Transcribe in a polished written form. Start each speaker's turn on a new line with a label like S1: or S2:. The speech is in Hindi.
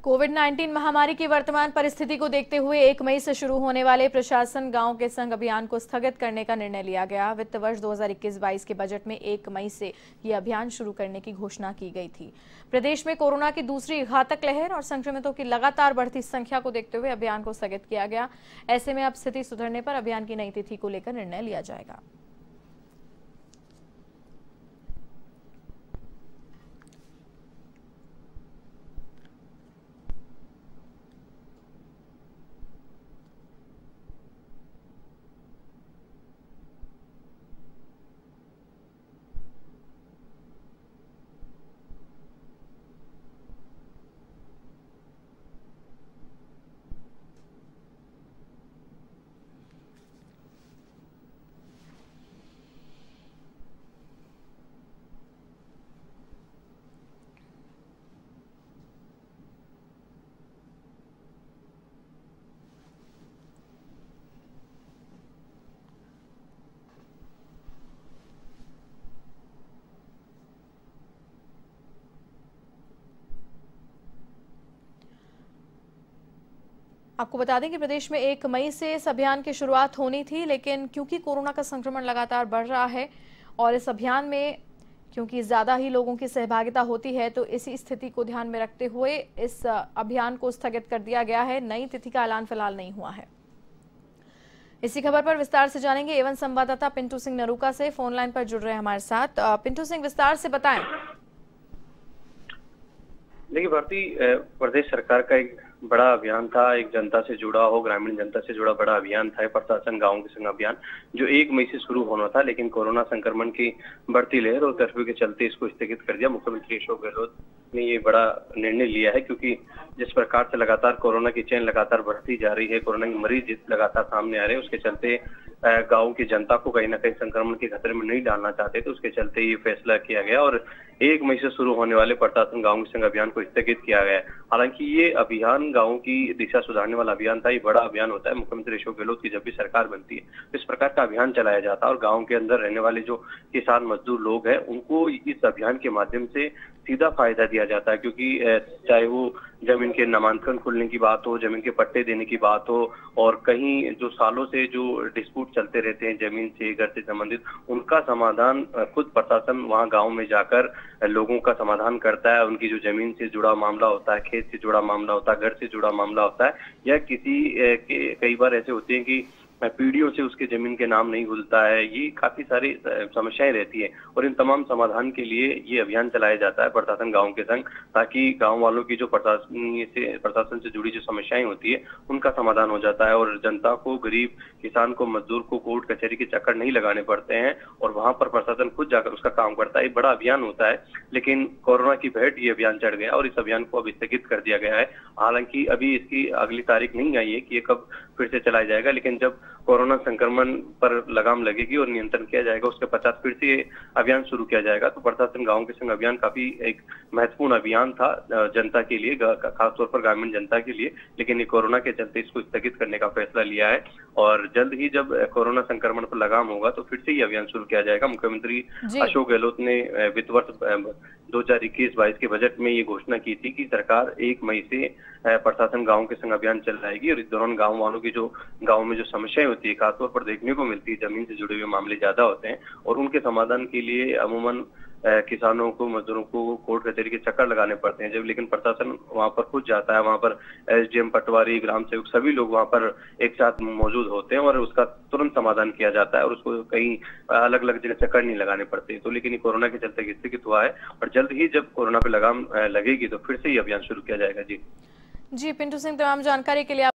S1: कोविड-19 महामारी की वर्तमान परिस्थिति को देखते हुए 1 मई से शुरू होने वाले प्रशासन गांव के संग अभियान को स्थगित करने का निर्णय लिया गया। वित्त वर्ष 2021-22 के बजट में 1 मई से यह अभियान शुरू करने की घोषणा की गई थी। प्रदेश में कोरोना की दूसरी घातक लहर और संक्रमितों की लगातार बढ़ती संख्या को देखते हुए अभियान को स्थगित किया गया। ऐसे में अब स्थिति सुधरने पर अभियान की नई तिथि को लेकर निर्णय लिया जाएगा। आपको बता दें कि प्रदेश में 1 मई से इस अभियान की शुरुआत होनी थी, लेकिन क्योंकि कोरोना का संक्रमण लगातार बढ़ रहा है और इस अभियान में क्योंकि ज्यादा ही लोगों की सहभागिता होती है, तो इसी स्थिति को ध्यान में रखते हुए इस अभियान को स्थगित कर दिया गया है। नई तिथि का ऐलान फिलहाल नहीं हुआ है। इसी खबर पर विस्तार से जानेंगे एवं संवाददाता पिंटू सिंह नरूका से फोन लाइन पर जुड़ रहे हैं हमारे साथ। पिंटू सिंह, विस्तार से बताएं।
S2: देखिए भारती, प्रदेश सरकार का एक बड़ा अभियान था, एक जनता से जुड़ा हो, ग्रामीण जनता से जुड़ा बड़ा अभियान था, प्रशासन गांव के संग अभियान, जो 1 मई से शुरू होना था, लेकिन कोरोना संक्रमण की बढ़ती लहर और कर्फ्यू के चलते इसको स्थगित कर दिया। मुख्यमंत्री अशोक गहलोत ने ये बड़ा निर्णय लिया है, क्योंकि जिस प्रकार से लगातार कोरोना की चेन लगातार बढ़ती जा रही है, कोरोना के मरीज लगातार सामने आ रहे हैं, उसके चलते गांव की जनता को कहीं ना कहीं संक्रमण के खतरे में नहीं डालना चाहते, तो उसके चलते ये फैसला किया गया और 1 मई से शुरू होने वाले प्रशासन गांव के संग अभियान को स्थगित किया गया। हालांकि ये अभियान गांव की दिशा सुधारने वाला अभियान था, ये बड़ा अभियान होता है। मुख्यमंत्री अशोक गहलोत की जब भी सरकार बनती है तो इस प्रकार का अभियान चलाया जाता है और गांव के अंदर रहने वाले जो किसान मजदूर लोग हैं उनको इस अभियान के माध्यम से सीधा फायदा दिया जाता है, क्योंकि चाहे वो जमीन के नामांकन खुलने की बात हो, जमीन के पट्टे देने की बात हो, और कहीं जो सालों से जो डिस्प्यूट चलते रहते हैं जमीन से, घर से संबंधित, उनका समाधान खुद प्रशासन वहां गांव में जाकर लोगों का समाधान करता है। उनकी जो जमीन से जुड़ा मामला होता है, खेत से जुड़ा मामला होता है, घर से जुड़ा मामला होता है, या किसी कई बार ऐसे होते हैं कि पीढ़ियों से उसके जमीन के नाम नहीं खुलता है, ये काफी सारी समस्याएं रहती है और इन तमाम समाधान के लिए ये अभियान चलाया जाता है प्रशासन गांव के संग, ताकि गांव वालों की जो प्रशासन से जुड़ी जो समस्याएं होती है उनका समाधान हो जाता है और जनता को, गरीब किसान को, मजदूर को कोर्ट कचहरी के चक्कर नहीं लगाने पड़ते हैं और वहां पर प्रशासन खुद जाकर उसका काम करता है। बड़ा अभियान होता है, लेकिन कोरोना की भेंट ये अभियान चढ़ गया और इस अभियान को अब स्थगित कर दिया गया है। हालांकि अभी इसकी अगली तारीख नहीं आई है कि ये कब फिर से चलाया जाएगा, लेकिन जब कोरोना संक्रमण पर लगाम लगेगी और नियंत्रण किया जाएगा उसके पश्चात फिर से अभियान शुरू किया जाएगा। तो प्रशासन गांव के संग अभियान काफी एक महत्वपूर्ण अभियान था जनता के लिए, खासतौर पर ग्रामीण जनता के लिए, लेकिन ये कोरोना के चलते इसको स्थगित करने का फैसला लिया है और जल्द ही जब कोरोना संक्रमण पर लगाम होगा तो फिर से ये अभियान शुरू किया जाएगा। मुख्यमंत्री अशोक गहलोत ने वित्त वर्ष 2021-22 के बजट में ये घोषणा की थी कि सरकार 1 मई से प्रशासन गांव के संग अभियान चलाएगी और इस दौरान गांव वालों की जो गांव में जो समस्याएं होती है, खासतौर पर देखने को मिलती है, जमीन से जुड़े हुए मामले ज्यादा होते हैं और उनके समाधान के लिए अमूमन किसानों को, मजदूरों को कोर्ट कचहरी के चक्कर लगाने पड़ते हैं जब, लेकिन प्रशासन वहां पर खुद जाता है, वहां पर एसडीएम, पटवारी, ग्राम सेवक सभी लोग वहां पर एक साथ मौजूद होते हैं और उसका तुरंत समाधान किया जाता है और उसको कहीं अलग अलग जगह चक्कर नहीं लगाने पड़ते। तो लेकिन ये कोरोना के चलते स्थगित हुआ है और जल्द ही जब कोरोना पे लगाम लगेगी तो फिर से ये अभियान शुरू किया जाएगा। जी
S1: पिंटू सिंह, तमाम जानकारी के लिए